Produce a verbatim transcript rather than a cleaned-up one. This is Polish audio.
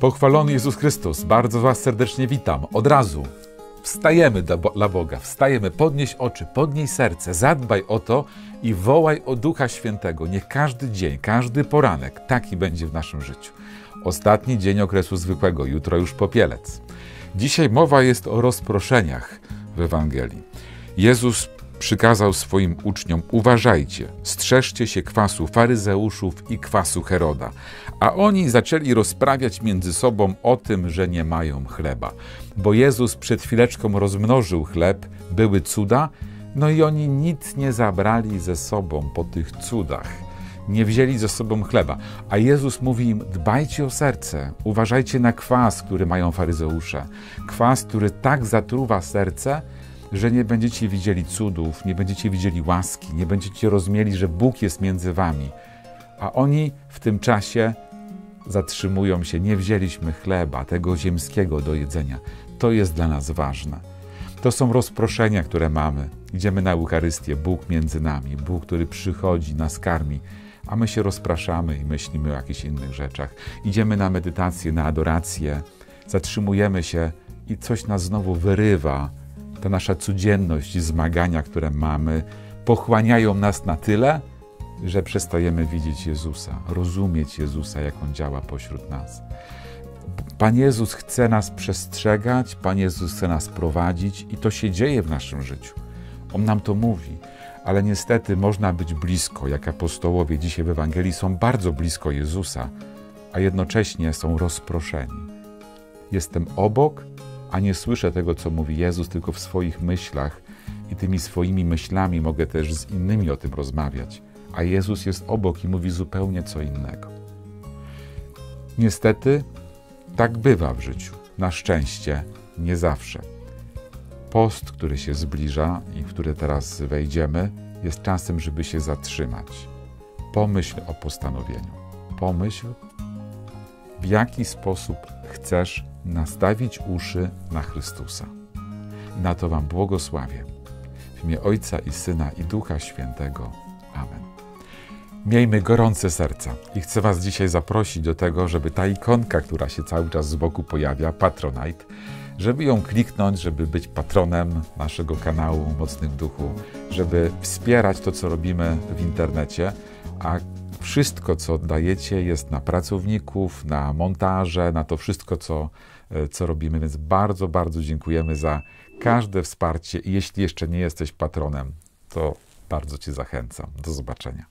Pochwalony Jezus Chrystus, bardzo Was serdecznie witam. Od razu wstajemy dla Boga, wstajemy, podnieś oczy, podnieś serce, zadbaj o to i wołaj o Ducha Świętego. Niech każdy dzień, każdy poranek taki będzie w naszym życiu. Ostatni dzień okresu zwykłego, jutro już popielec. Dzisiaj mowa jest o rozproszeniach w Ewangelii. Jezus przykazał swoim uczniom: uważajcie, strzeżcie się kwasu faryzeuszów i kwasu Heroda. A oni zaczęli rozprawiać między sobą o tym, że nie mają chleba. Bo Jezus przed chwileczką rozmnożył chleb, były cuda, no i oni nic nie zabrali ze sobą po tych cudach. Nie wzięli ze sobą chleba. A Jezus mówi im: dbajcie o serce, uważajcie na kwas, który mają faryzeusze. Kwas, który tak zatruwa serce, że nie będziecie widzieli cudów, nie będziecie widzieli łaski, nie będziecie rozumieli, że Bóg jest między wami. A oni w tym czasie zatrzymują się: nie wzięliśmy chleba, tego ziemskiego do jedzenia. To jest dla nas ważne. To są rozproszenia, które mamy. Idziemy na Eucharystię, Bóg między nami, Bóg, który przychodzi, nas karmi, a my się rozpraszamy i myślimy o jakichś innych rzeczach. Idziemy na medytację, na adorację, zatrzymujemy się i coś nas znowu wyrywa. Ta nasza codzienność i zmagania, które mamy, pochłaniają nas na tyle, że przestajemy widzieć Jezusa, rozumieć Jezusa, jak On działa pośród nas. Pan Jezus chce nas przestrzegać, Pan Jezus chce nas prowadzić i to się dzieje w naszym życiu. On nam to mówi, ale niestety można być blisko, jak apostołowie dzisiaj w Ewangelii są bardzo blisko Jezusa, a jednocześnie są rozproszeni. Jestem obok, a nie słyszę tego, co mówi Jezus, tylko w swoich myślach i tymi swoimi myślami mogę też z innymi o tym rozmawiać. A Jezus jest obok i mówi zupełnie co innego. Niestety tak bywa w życiu. Na szczęście nie zawsze. Post, który się zbliża i w który teraz wejdziemy, jest czasem, żeby się zatrzymać. Pomyśl o postanowieniu. Pomyśl, w jaki sposób chcesz nastawić uszy na Chrystusa. I na to Wam błogosławię. W imię Ojca i Syna i Ducha Świętego. Amen. Miejmy gorące serca i chcę Was dzisiaj zaprosić do tego, żeby ta ikonka, która się cały czas z boku pojawia, Patronite, żeby ją kliknąć, żeby być patronem naszego kanału Mocny w Duchu, żeby wspierać to, co robimy w internecie, a wszystko, co dajecie, jest na pracowników, na montaże, na to wszystko, co, co robimy, więc bardzo, bardzo dziękujemy za każde wsparcie i jeśli jeszcze nie jesteś patronem, to bardzo Cię zachęcam. Do zobaczenia.